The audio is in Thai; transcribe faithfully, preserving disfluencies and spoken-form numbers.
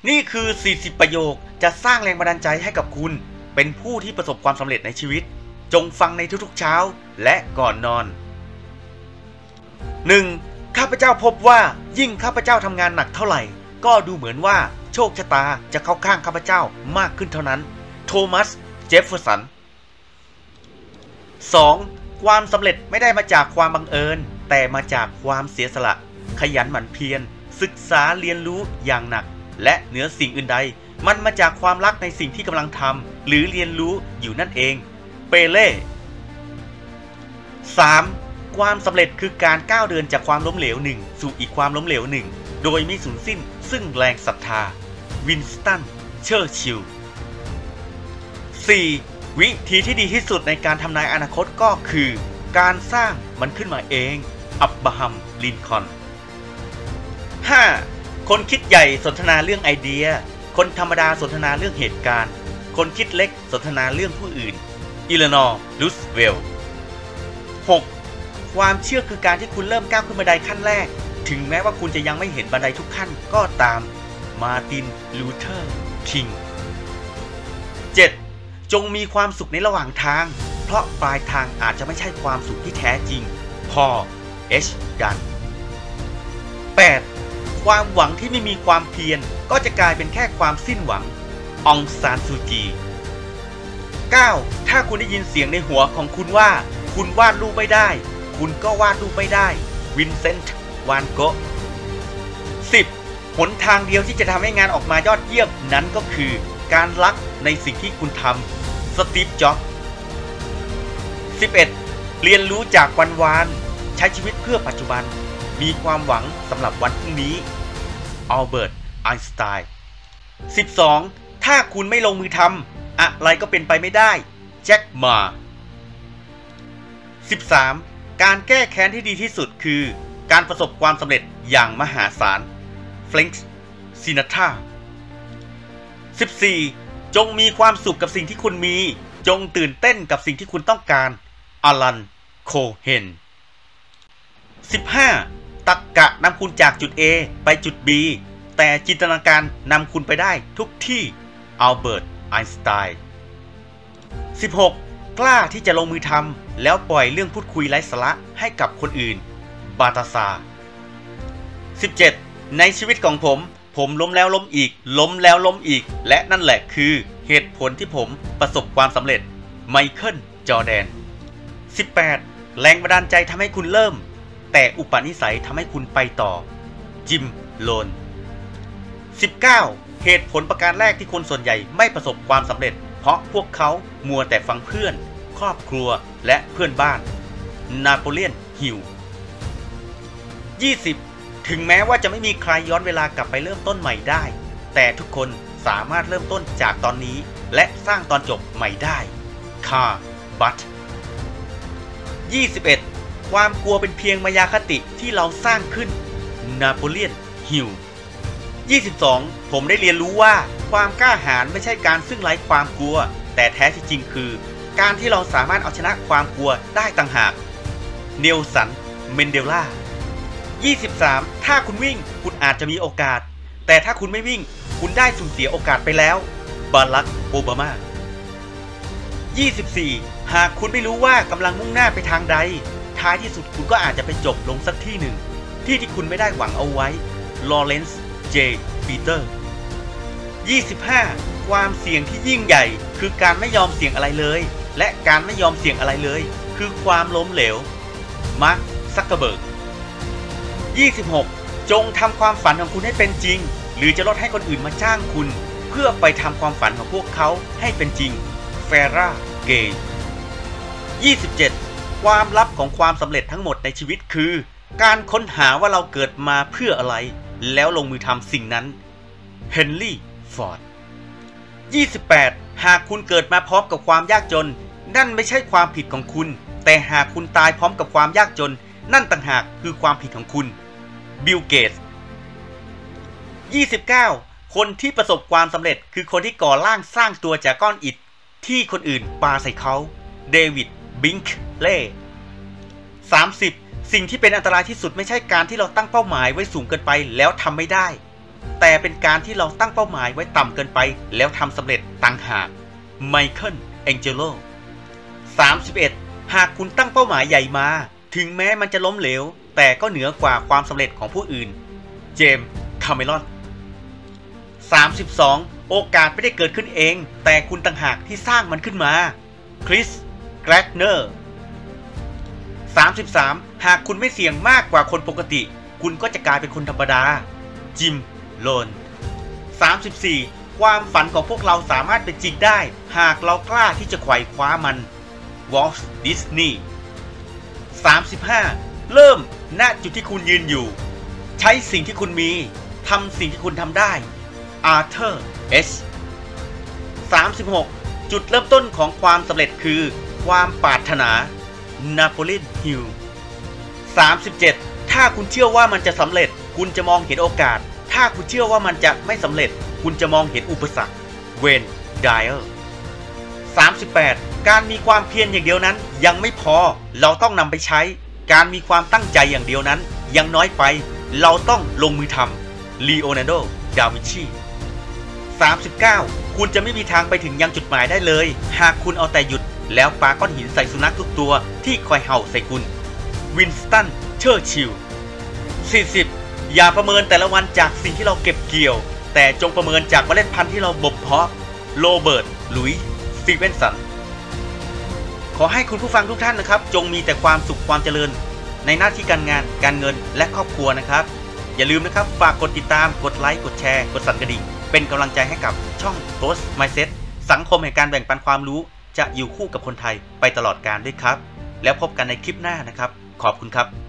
นี่คือสี่สิบประโยคจะสร้างแรงบันดาลใจให้กับคุณเป็นผู้ที่ประสบความสำเร็จในชีวิตจงฟังในทุกๆเช้าและก่อนนอน หนึ่ง. ข้าพเจ้าพบว่ายิ่งข้าพเจ้าทำงานหนักเท่าไหร่ก็ดูเหมือนว่าโชคชะตาจะเข้าข้างข้าพเจ้ามากขึ้นเท่านั้นโทมัส เจฟเฟอร์สัน สอง. ความสำเร็จไม่ได้มาจากความบังเอิญแต่มาจากความเสียสละขยันหมั่นเพียรศึกษาเรียนรู้อย่างหนักและเหนือสิ่งอื่นใดมันมาจากความรักในสิ่งที่กำลังทำหรือเรียนรู้อยู่นั่นเองเปเล่ สาม. ความสำเร็จคือการก้าวเดินจากความล้มเหลวหนึ่งสู่อีกความล้มเหลวหนึ่งโดยไม่สูญสิ้นซึ่งแรงศรัทธาวินสตัน เชอร์ชิลล์ สี่. วิธีที่ดีที่สุดในการทำนายอนาคตก็คือการสร้างมันขึ้นมาเองอับราฮัม ลินคอล์น ห้า. คนคิดใหญ่สนทนาเรื่องไอเดียคนธรรมดาสนทนาเรื่องเหตุการณ์คนคิดเล็กสนทนาเรื่องผู้อื่นอิเลนอร์ รูสเวลต์ หก. ความเชื่อคือการที่คุณเริ่มก้าวขึ้นบันไดขั้นแรกถึงแม้ว่าคุณจะยังไม่เห็นบันไดทุกขั้นก็ตามมาร์ติน ลูเทอร์ คิง เจ็ด. จงมีความสุขในระหว่างทางเพราะปลายทางอาจจะไม่ใช่ความสุขที่แท้จริงพอล เอช ดัน แปด. ความหวังที่ไม่มีความเพียรก็จะกลายเป็นแค่ความสิ้นหวังองซานซูจี เก้า. ถ้าคุณได้ยินเสียงในหัวของคุณว่าคุณวาดรูปไม่ได้คุณก็วาดรูปไม่ได้วินเซนต์ วานโกะ สิบ. หนทางเดียวที่จะทำให้งานออกมายอดเยี่ยมนั้นก็คือการรักในสิ่งที่คุณทำสตีฟ จ็อบส์ สิบเอ็ด. เรียนรู้จากวันวานใช้ชีวิตเพื่อปัจจุบันมีความหวังสำหรับวันพรุ่งนี้อัลเบิร์ต ไอน์สไตน์ สิบสอง. ถ้าคุณไม่ลงมือทำอะไรก็เป็นไปไม่ได้แจ็คหม่า สิบสาม. การแก้แค้นที่ดีที่สุดคือการประสบความสำเร็จอย่างมหาศาลเฟรนค์ ซินาทรา สิบสี่. จงมีความสุขกับสิ่งที่คุณมีจงตื่นเต้นกับสิ่งที่คุณต้องการอลัน โคเฮน สิบห้า. ตรรกะนำคุณจากจุด A ไปจุด B แต่จินตนาการนำคุณไปได้ทุกที่อัลเบิร์ต ไอน์สไตน์ สิบหก. กล้าที่จะลงมือทำแล้วปล่อยเรื่องพูดคุยไร้สาระให้กับคนอื่นบาตาซา สิบเจ็ด. ในชีวิตของผมผมล้มแล้วล้มอีกล้มแล้วล้มอีกและนั่นแหละคือเหตุผลที่ผมประสบความสำเร็จไมเคิล จอร์แดน สิบแปด. แรงบันดาลใจทำให้คุณเริ่มแต่อุปนิสัยทำให้คุณไปต่อจิม โลน สิบเก้า. เหตุผลประการแรกที่คนส่วนใหญ่ไม่ประสบความสำเร็จเพราะพวกเขามัวแต่ฟังเพื่อนครอบครัวและเพื่อนบ้านนาโปเลียน ฮิล ยี่สิบ. ถึงแม้ว่าจะไม่มีใครย้อนเวลากลับไปเริ่มต้นใหม่ได้แต่ทุกคนสามารถเริ่มต้นจากตอนนี้และสร้างตอนจบใหม่ได้คาร์ บัต ยี่สิบเอ็ด. ความกลัวเป็นเพียงมายาคติที่เราสร้างขึ้นนาโปเลียน ฮิล ยี่สิบสอง. ผมได้เรียนรู้ว่าความกล้าหาญไม่ใช่การซึ่งไร้ความกลัวแต่แท้ที่จริงคือการที่เราสามารถเอาชนะความกลัวได้ต่างหากเนลสัน เมนเดลา ยี่สิบสาม. ถ้าคุณวิ่งคุณอาจจะมีโอกาสแต่ถ้าคุณไม่วิ่งคุณได้สูญเสียโอกาสไปแล้วบารัก โอบามา ยี่สิบสี่. หากคุณไม่รู้ว่ากำลังมุ่งหน้าไปทางใดท้ายที่สุดคุณก็อาจจะไปจบลงสักที่หนึ่งที่ที่คุณไม่ได้หวังเอาไว้ลอเรนซ์ เจ ปีเตอร์ ยี่สิบห้า. ความเสี่ยงที่ยิ่งใหญ่คือการไม่ยอมเสี่ยงอะไรเลยและการไม่ยอมเสี่ยงอะไรเลยคือความล้มเหลวมาร์ค ซักเคอร์เบิร์ก ยี่สิบหก. จงทำความฝันของคุณให้เป็นจริงหรือจะลดให้คนอื่นมาจ้างคุณเพื่อไปทำความฝันของพวกเขาให้เป็นจริงเฟร่า เกย์ ยี่สิบเจ็ด. ความลับของความสำเร็จทั้งหมดในชีวิตคือการค้นหาว่าเราเกิดมาเพื่ออะไรแล้วลงมือทำสิ่งนั้นเฮนรี่ ฟอร์ด ยี่สิบแปด. หากคุณเกิดมาพร้อมกับความยากจนนั่นไม่ใช่ความผิดของคุณแต่หากคุณตายพร้อมกับความยากจนนั่นต่างหากคือความผิดของคุณบิล เกตส์ ยี่สิบเก้า. คนที่ประสบความสำเร็จคือคนที่ก่อร่างสร้างตัวจากก้อนอิฐที่คนอื่นปาใส่เขาเดวิด บิงค์เล่ สามสิบ. สิ่งที่เป็นอันตรายที่สุดไม่ใช่การที่เราตั้งเป้าหมายไว้สูงเกินไปแล้วทำไม่ได้แต่เป็นการที่เราตั้งเป้าหมายไว้ต่ำเกินไปแล้วทำสำเร็จต่างหากไมเคิลแองเจโล สามสิบเอ็ด หากคุณตั้งเป้าหมายใหญ่มาถึงแม้มันจะล้มเหลวแต่ก็เหนือกว่าความสำเร็จของผู้อื่นเจมส์ คาเมรอน สามสิบสอง โอกาสไม่ได้เกิดขึ้นเองแต่คุณต่างหากที่สร้างมันขึ้นมาคริส แกรกเนอร์ สามสิบสาม หากคุณไม่เสี่ยงมากกว่าคนปกติคุณก็จะกลายเป็นคนธรรมดาจิม โลน สามสิบสี่ ความฝันของพวกเราสามารถเป็นจริงได้หากเรากล้าที่จะไขว่คว้ามันวอลต์ ดิสนีย์ สามสิบห้า เริ่มณจุดที่คุณยืนอยู่ใช้สิ่งที่คุณมีทำสิ่งที่คุณทำได้อาร์เธอร์ เอช สามสิบหก จุดเริ่มต้นของความสำเร็จคือความปรารถนานาโปเลียน ฮิล สามสิบเจ็ด ถ้าคุณเชื่อว่ามันจะสำเร็จคุณจะมองเห็นโอกาสถ้าคุณเชื่อว่ามันจะไม่สำเร็จคุณจะมองเห็นอุปสรรคเวน ไดเออร์ สามสิบแปด การมีความเพียรอย่างเดียวนั้นยังไม่พอเราต้องนำไปใช้การมีความตั้งใจอย่างเดียวนั้นยังน้อยไปเราต้องลงมือทำลีโอนาร์โด ดาวินชี สามสิบเก้า คุณจะไม่มีทางไปถึงยังจุดหมายได้เลยหากคุณเอาแต่หยุดแล้วปาก้อนหินใส่สุนัขทุกตัวที่คอยเห่าใส่คุณวินสตัน เชอร์ชิล สี่สิบ อย่าประเมินแต่ละวันจากสิ่งที่เราเก็บเกี่ยวแต่จงประเมินจากเมล็ดพันธุ์ที่เราบ่มเพาะโรเบิร์ต หลุยส์ สตีเวนสัน ขอให้คุณผู้ฟังทุกท่านนะครับจงมีแต่ความสุขความเจริญในหน้าที่การงานการเงินและครอบครัวนะครับอย่าลืมนะครับฝากกดติดตามกดไลค์กดแชร์กดสั่นกระดิ่งเป็นกำลังใจให้กับช่อง Post Mindset สังคมแห่งการแบ่งปันความรู้จะอยู่คู่กับคนไทยไปตลอดกาลด้วยครับแล้วพบกันในคลิปหน้านะครับขอบคุณครับ